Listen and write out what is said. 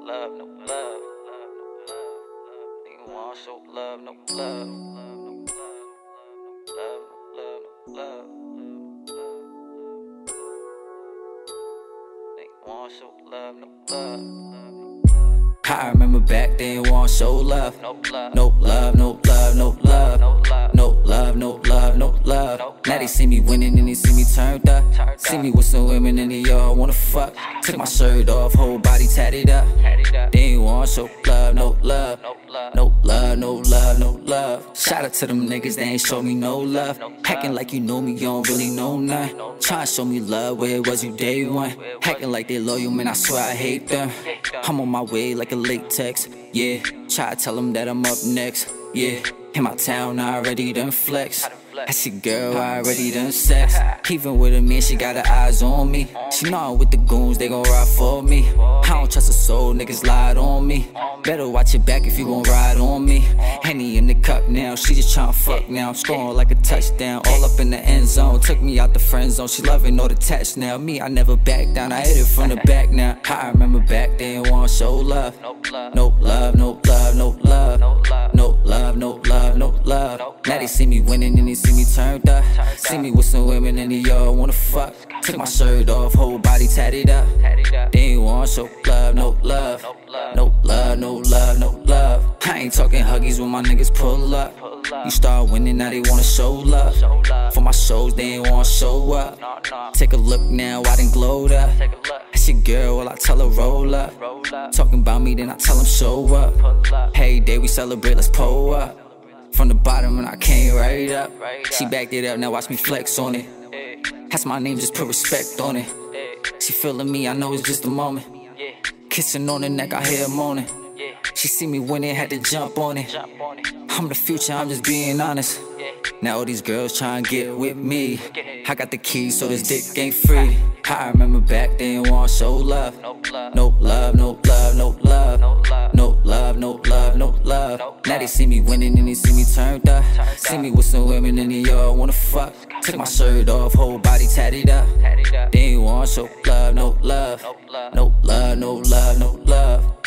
love, no love. Nigga want show love, no love. Love, no love. Nigga want show love, no love. I remember back then, want show love. No love, no love, no love, no love. no love, No love, no love, no love. Now they see me winning and they see me turned up. See me with some women and they all wanna fuck. Took my shirt off, whole body tatted up. They ain't want show love, no love. No love, no love, no love. Shout out to them niggas, they ain't show me no love. Acting like you know me, you don't really know none. Tryna show me love where it was you day one. Acting like they loyal, man, I swear I hate them. I'm on my way like a late text, yeah. Try to tell them that I'm up next, yeah. In my town, I already done flex. That's your girl, I already done sex. Even with a man, she got her eyes on me. She know I'm with the goons, they gon' ride for me. I don't trust a soul, niggas lied on me. Better watch your back if you gon' ride on me. Henny in the cup now, she just tryna fuck now. I'm scoring like a touchdown, all up in the end zone. Took me out the friend zone, she loving all the tats now. Me, I never back down, I hit it from the back now. I remember back then, want show love. No love, no love, no love. No love, no love, no love. Now they see me winning and they see me turned up. See me with some women and they all wanna fuck. Took my shirt off, whole body tatted up. They ain't want show love, no love. No love, no love, no love. I ain't talking huggies when my niggas pull up. You start winning, now they wanna show love. For my shows, they ain't wanna show up. Take a look now, I done glowed up. That's your girl, well I tell her roll up. Talking about me, then I tell them show up. Hey, day we celebrate, let's pull up. From the bottom and I came right up. She backed it up, now watch me flex on it. That's my name, just put respect on it. She feeling me, I know it's just a moment. Kissing on the neck, I hear her moaning. She see me winning, had to jump on it. I'm the future, I'm just being honest. Now all these girls tryna get with me. I got the keys, so this dick ain't free. I remember back then, want show love. No love, no love, no love. No love, no love, no love. Now they see me winning and they see me turned up. See me with some women and they all wanna fuck. Took my shirt off, whole body tatted up. They ain't want show love, no love. No love, no love, no love.